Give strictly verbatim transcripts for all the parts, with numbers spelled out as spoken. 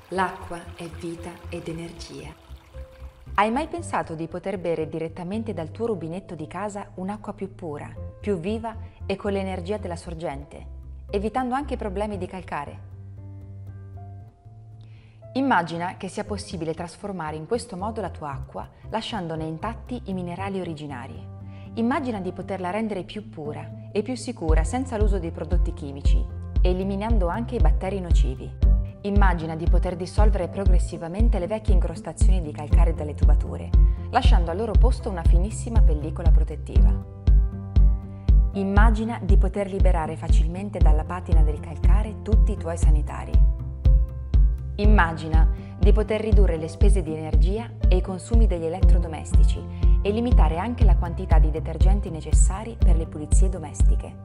L'acqua è vita ed energia. Hai mai pensato di poter bere direttamente dal tuo rubinetto di casa un'acqua più pura, più viva e con l'energia della sorgente, evitando anche i problemi di calcare? Immagina che sia possibile trasformare in questo modo la tua acqua, lasciandone intatti i minerali originari. Immagina di poterla rendere più pura e più sicura senza l'uso di prodotti chimici, eliminando anche i batteri nocivi. Immagina di poter dissolvere progressivamente le vecchie incrostazioni di calcare dalle tubature, lasciando al loro posto una finissima pellicola protettiva. Immagina di poter liberare facilmente dalla patina del calcare tutti i tuoi sanitari. Immagina di poter ridurre le spese di energia e i consumi degli elettrodomestici e limitare anche la quantità di detergenti necessari per le pulizie domestiche.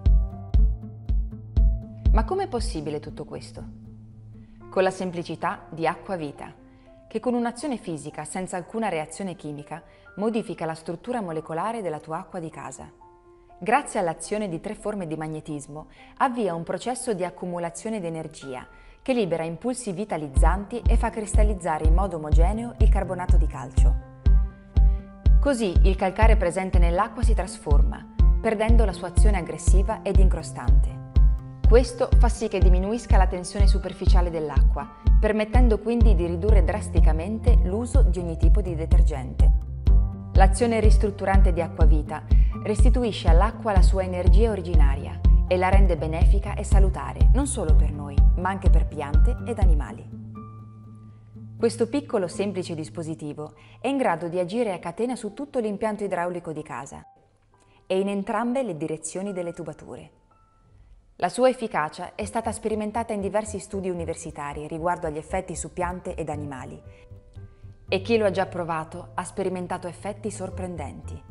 Ma com'è possibile tutto questo? Con la semplicità di Acquavita, che con un'azione fisica senza alcuna reazione chimica modifica la struttura molecolare della tua acqua di casa. Grazie all'azione di tre forme di magnetismo, avvia un processo di accumulazione di energia che libera impulsi vitalizzanti e fa cristallizzare in modo omogeneo il carbonato di calcio. Così il calcare presente nell'acqua si trasforma, perdendo la sua azione aggressiva ed incrostante. Questo fa sì che diminuisca la tensione superficiale dell'acqua, permettendo quindi di ridurre drasticamente l'uso di ogni tipo di detergente. L'azione ristrutturante di Acquavita restituisce all'acqua la sua energia originaria e la rende benefica e salutare non solo per noi, ma anche per piante ed animali. Questo piccolo semplice dispositivo è in grado di agire a catena su tutto l'impianto idraulico di casa e in entrambe le direzioni delle tubature. La sua efficacia è stata sperimentata in diversi studi universitari riguardo agli effetti su piante ed animali e chi lo ha già provato ha sperimentato effetti sorprendenti.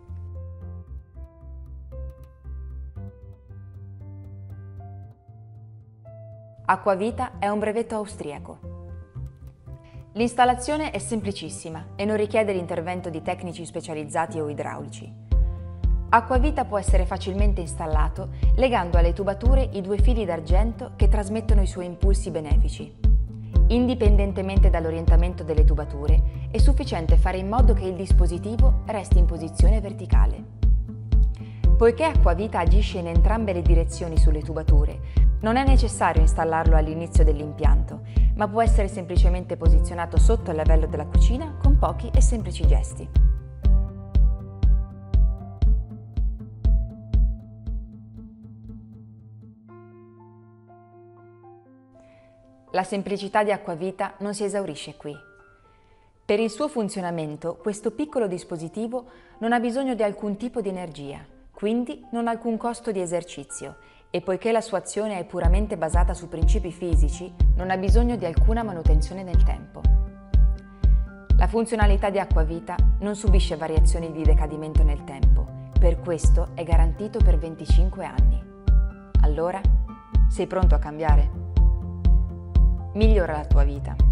Acquavita è un brevetto austriaco. L'installazione è semplicissima e non richiede l'intervento di tecnici specializzati o idraulici. Acquavita può essere facilmente installato legando alle tubature i due fili d'argento che trasmettono i suoi impulsi benefici. Indipendentemente dall'orientamento delle tubature, è sufficiente fare in modo che il dispositivo resti in posizione verticale. Poiché Acquavita agisce in entrambe le direzioni sulle tubature, non è necessario installarlo all'inizio dell'impianto, ma può essere semplicemente posizionato sotto il livello della cucina con pochi e semplici gesti. La semplicità di Acquavita non si esaurisce qui. Per il suo funzionamento, questo piccolo dispositivo non ha bisogno di alcun tipo di energia, quindi non ha alcun costo di esercizio e poiché la sua azione è puramente basata su principi fisici, non ha bisogno di alcuna manutenzione nel tempo. La funzionalità di Acquavita non subisce variazioni di decadimento nel tempo, per questo è garantito per venticinque anni. Allora, sei pronto a cambiare? Migliora la tua vita.